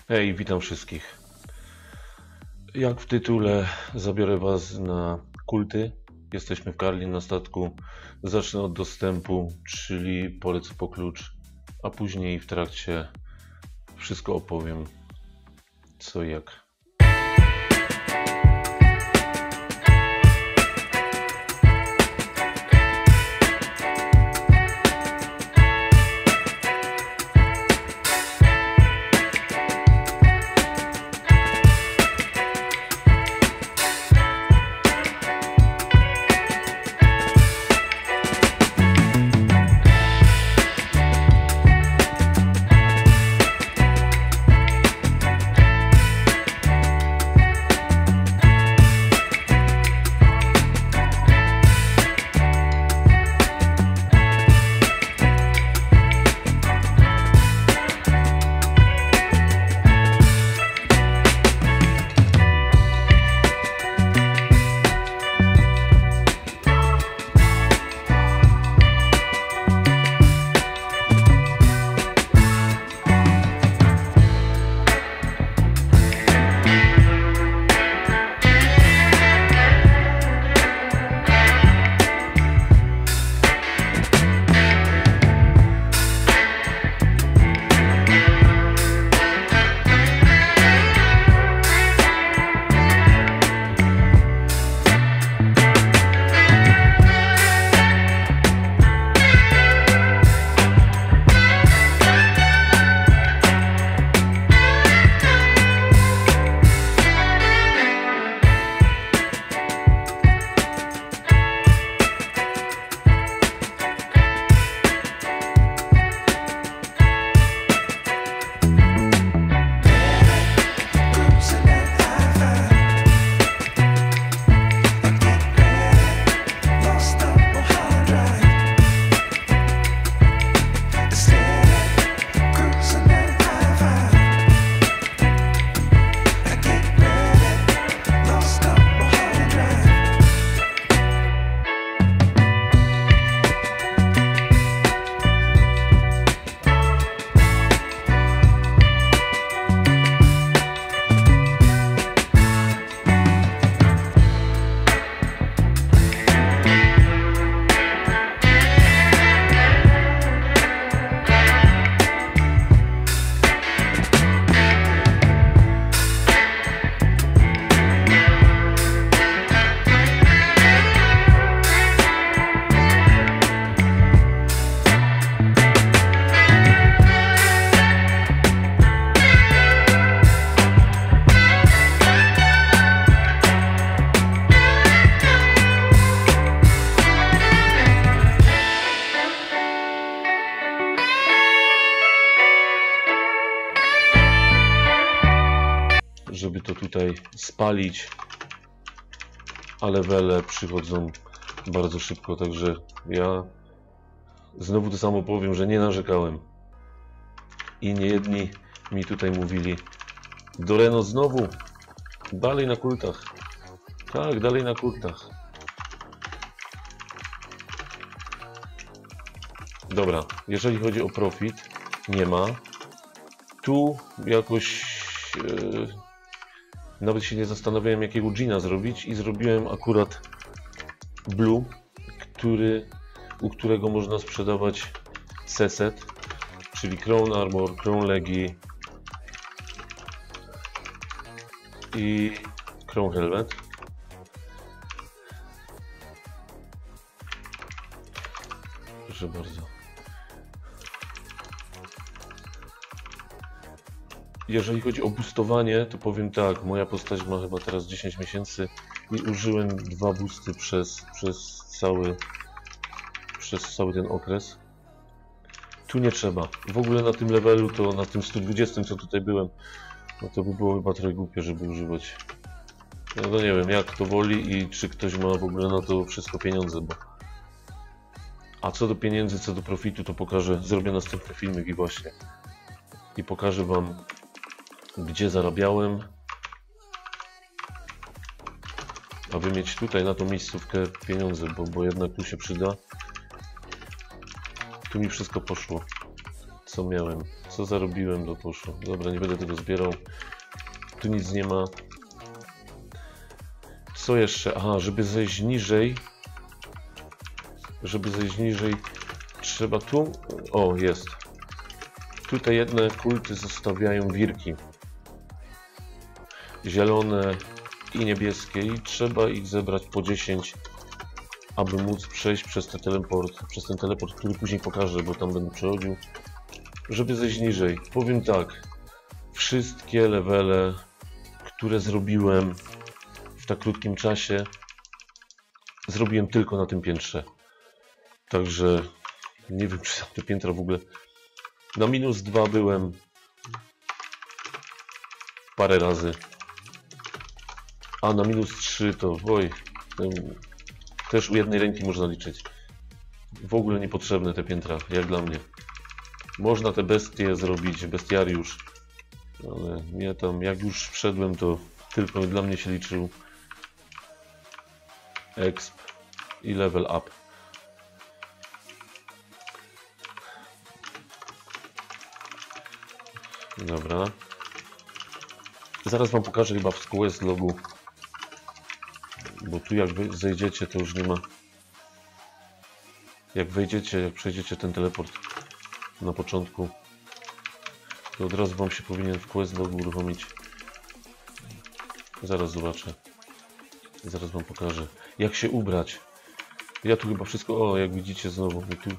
Hej, witam wszystkich. Jak w tytule, zabiorę Was na kulty. Jesteśmy w Karlin na statku. Zacznę od dostępu, czyli polecę po klucz, a później w trakcie wszystko opowiem, co i jak. Żeby to tutaj spalić, a levele przychodzą bardzo szybko, także ja znowu to samo powiem, że nie narzekałem i nie jedni mi tutaj mówili: Doreno, znowu dalej na kultach. Tak, dalej na kultach. Dobra, jeżeli chodzi o profit, nie ma. Tu jakoś nawet się nie zastanawiałem, jakiego dżina zrobić, i zrobiłem akurat blue, u którego można sprzedawać seset, czyli Crown Armor, Crown Legi i Crown Helmet. Proszę bardzo. Jeżeli chodzi o boostowanie, to powiem tak, moja postać ma chyba teraz 10 miesięcy i użyłem 2 boosty przez cały ten okres. Tu nie trzeba. W ogóle na tym levelu, to na tym 120, co tutaj byłem, no to by było chyba trochę głupie, żeby używać. No nie wiem, jak to woli i czy ktoś ma w ogóle na to wszystko pieniądze, bo... A co do pieniędzy, co do profitu, to pokażę, zrobię następny filmik i pokażę Wam, gdzie zarabiałem, aby mieć tutaj na tą miejscówkę pieniądze, bo jednak tu się przyda. Tu mi wszystko poszło. Co miałem? Co zarobiłem, to poszło. Dobra, nie będę tego zbierał. Tu nic nie ma. Co jeszcze? Aha, żeby zejść niżej. Trzeba tu... O, jest. Tutaj jedne kulty zostawiają wirki. Zielone i niebieskie. I trzeba ich zebrać po 10, aby móc przejść przez ten teleport, który później pokażę, bo tam będę przechodził. Żeby zejść niżej. Powiem tak. Wszystkie levele, które zrobiłem w tak krótkim czasie, zrobiłem tylko na tym piętrze. Także nie wiem, czy te piętra w ogóle... Na -2 byłem parę razy. A na -3 to... Oj, też u jednej ręki można liczyć. W ogóle niepotrzebne te piętra, jak dla mnie. Można te bestie zrobić, bestiariusz. Ale nie tam, jak już wszedłem, to tylko dla mnie się liczył exp i level up. Dobra. Zaraz wam pokażę chyba w quest logu. Bo tu jak wy zejdziecie, to już nie ma. Jak wejdziecie, jak przejdziecie ten teleport na początku, to od razu wam się powinien w quest logu uruchomić. Zaraz zobaczę. Zaraz wam pokażę. Jak się ubrać. Ja tu chyba wszystko... O, jak widzicie znowu. Tu...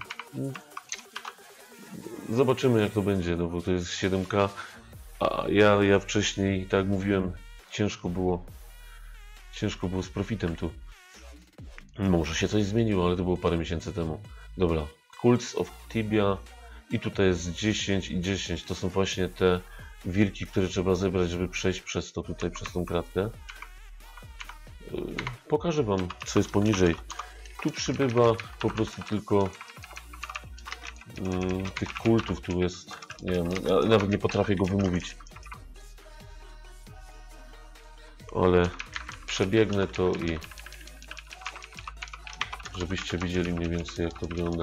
Zobaczymy jak to będzie, no bo to jest 7K. A ja wcześniej, tak jak mówiłem, ciężko było z profitem tu. Może się coś zmieniło, ale to było parę miesięcy temu. Dobra. Cults of Tibia. I tutaj jest 10 i 10. To są właśnie te wirki, które trzeba zebrać, żeby przejść przez to tutaj, przez tą kratkę. Pokażę wam, co jest poniżej. Tu przybywa po prostu tylko tych kultów, tu jest, nie wiem, nawet nie potrafię go wymówić. Ale przebiegnę to i żebyście widzieli mniej więcej jak to wygląda.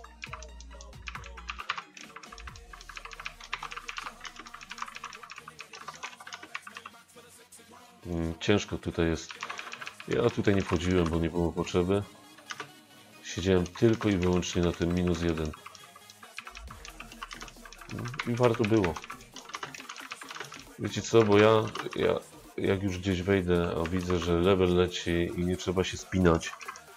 Ciężko tutaj jest. Ja tutaj nie wchodziłem, bo nie było potrzeby. Siedziałem tylko i wyłącznie na tym -1. I warto było. Wiecie co, bo ja jak już gdzieś wejdę, a widzę, że level leci i nie trzeba się spinać,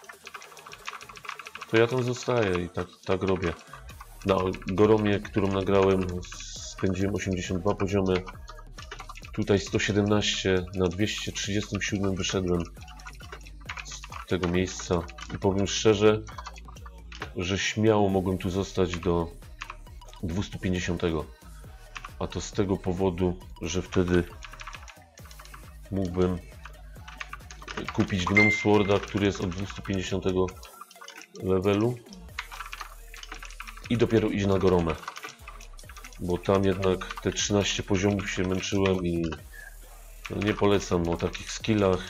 to ja tam zostaję i tak robię. Na Goromie, którą nagrałem, spędziłem 82 poziomy. Tutaj 117, na 237 wyszedłem z tego miejsca i powiem szczerze, że śmiało mogłem tu zostać do 250. A to z tego powodu, że wtedy mógłbym kupić Gnome Sworda, który jest od 250 levelu i dopiero iść na Goromę. Bo tam jednak te 13 poziomów się męczyłem i nie polecam o takich skillach.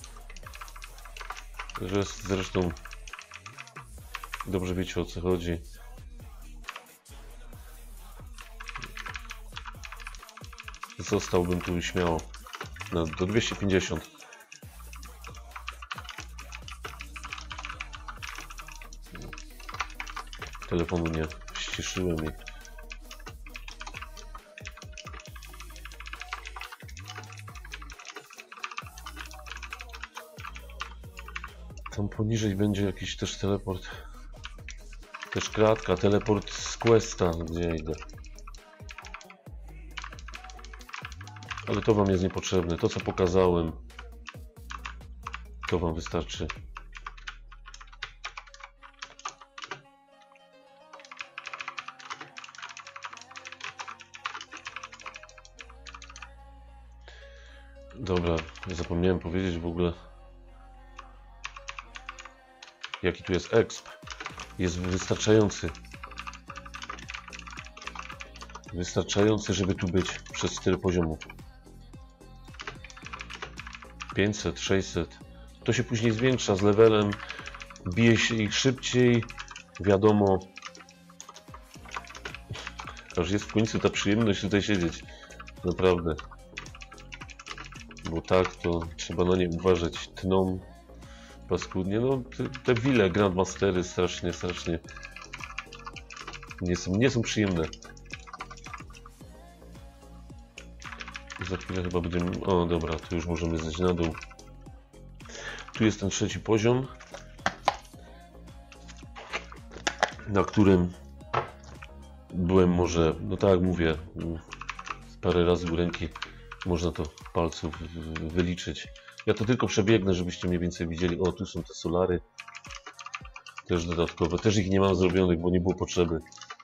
Zresztą dobrze wiecie o co chodzi. Zostałbym tu śmiało do 250. Telefonu nie ściszyłem i tam poniżej będzie jakiś też teleport. Też kratka, teleport z questa, gdzie idę. Ale to wam jest niepotrzebne. To co pokazałem, to wam wystarczy. Dobra, zapomniałem powiedzieć w ogóle, jaki tu jest exp. Jest wystarczający. Wystarczający, żeby tu być przez 4 poziomów. 500, 600. To się później zwiększa z levelem. Bije się ich szybciej. Wiadomo. Aż jest w końcu ta przyjemność tutaj siedzieć. Naprawdę. Bo tak, to trzeba na nie uważać. Tną paskudnie. No, te wille Grandmastery strasznie nie są przyjemne. Za chwilę chyba będziemy... O, dobra, tu już możemy zejść na dół. Tu jest ten trzeci poziom, na którym byłem może, no tak jak mówię, parę razy u ręki, można to palców wyliczyć. Ja to tylko przebiegnę, żebyście mniej więcej widzieli. O, tu są te solary, też dodatkowe. Też ich nie mam zrobionych, bo nie było potrzeby.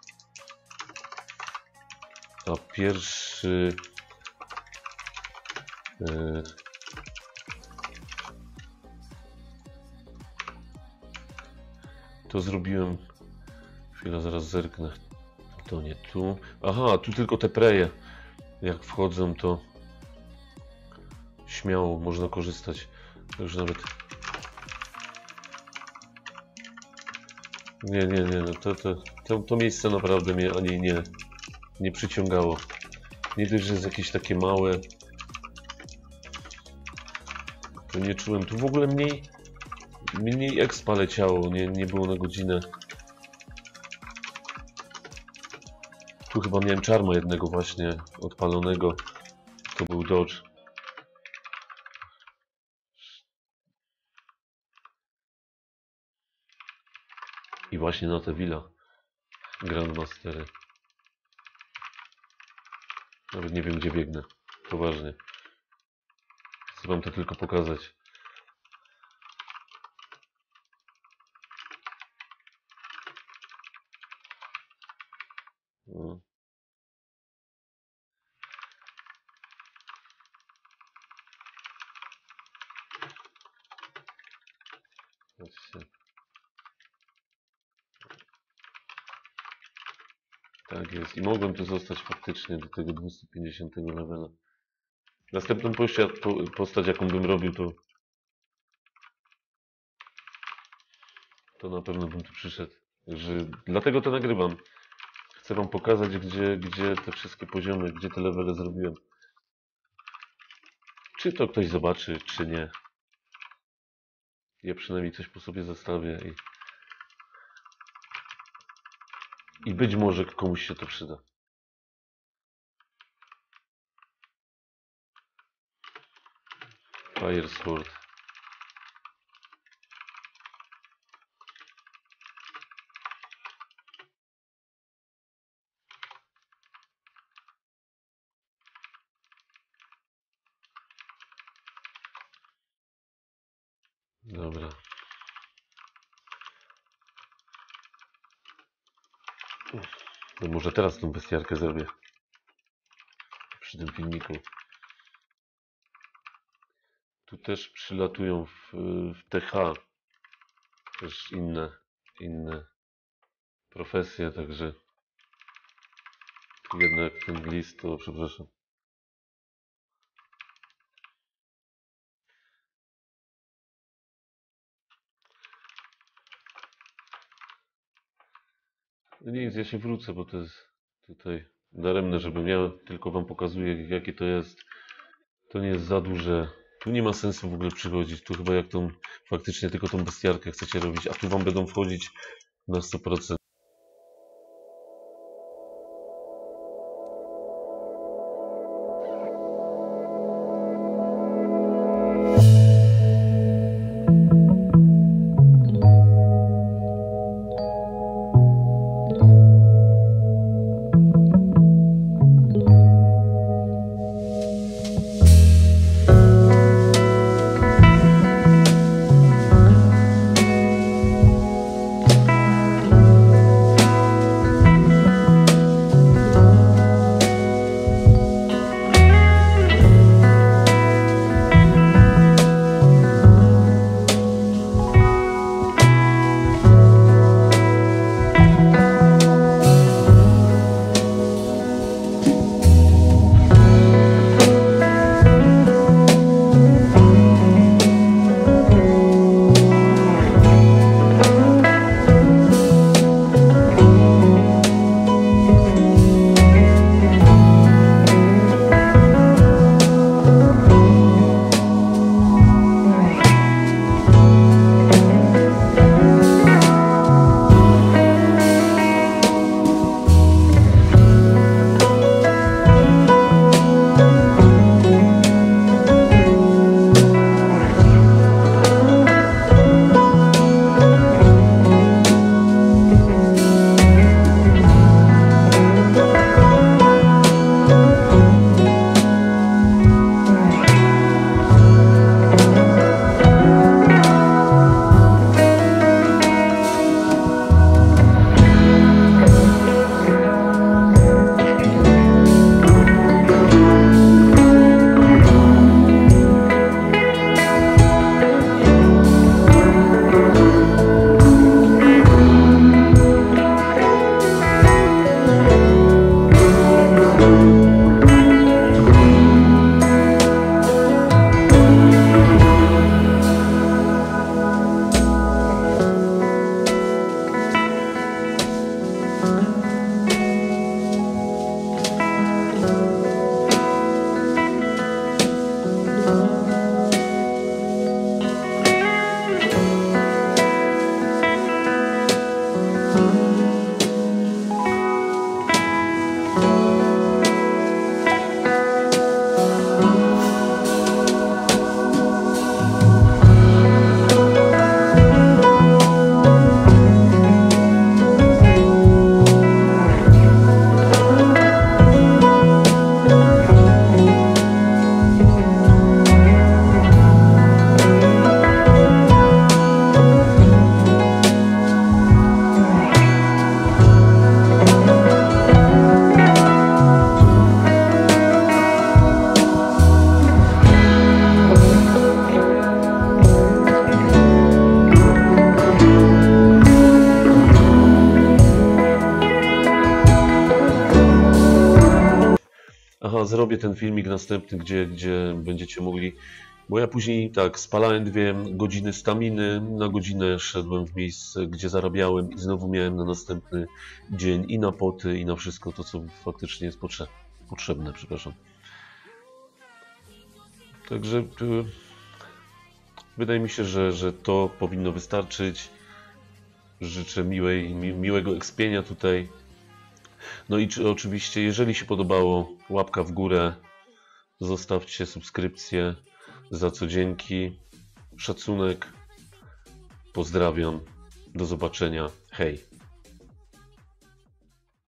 A pierwszy... To zrobiłem... Chwila, zaraz zerknę. To nie tu. Aha, tu tylko te preje. Jak wchodzą, to śmiało można korzystać. Także nawet... Nie, to miejsce naprawdę mnie ani nie przyciągało. Nie dość, że jest jakieś takie małe. To nie czułem. Tu w ogóle mniej expa leciało, nie było na godzinę. Tu chyba miałem czarma jednego właśnie odpalonego. To był Dodge. I właśnie na te villa Grandmastery. Nawet nie wiem, gdzie biegnę. Poważnie. Chcę wam to tylko pokazać. No. Patrzcie. Tak jest. I mogłem tu zostać faktycznie do tego 250 levela. Następną postać, jaką bym robił, to na pewno bym tu przyszedł. Także dlatego to nagrywam. Chcę wam pokazać, gdzie te wszystkie poziomy, gdzie te levele zrobiłem. Czy to ktoś zobaczy, czy nie. Ja przynajmniej coś po sobie zostawię i być może komuś się to przyda. Fire Sword. Dobra. No może teraz tą bestiarkę zrobię. Przy tym filmiku. Tu też przylatują w TH też inne profesje, także tu jednak ten list, to przepraszam. No nic, ja się wrócę, bo to jest tutaj daremne, żebym ja tylko wam pokazuję, jakie to jest. To nie jest za duże. Tu nie ma sensu w ogóle przychodzić. Tu chyba jak faktycznie tylko tą bestiarkę chcecie robić, a tu wam będą wchodzić na 100%. Aha, zrobię ten filmik następny, gdzie będziecie mogli, bo ja później tak spalałem 2 godziny staminy, na godzinę szedłem w miejsce, gdzie zarabiałem i znowu miałem na następny dzień i na poty, i na wszystko to, co faktycznie jest potrzebne, przepraszam. Także wydaje mi się, że to powinno wystarczyć. Życzę miłego ekspienia tutaj. No i oczywiście, jeżeli się podobało, łapka w górę, zostawcie subskrypcję, za co dzięki, szacunek, pozdrawiam, do zobaczenia, hej.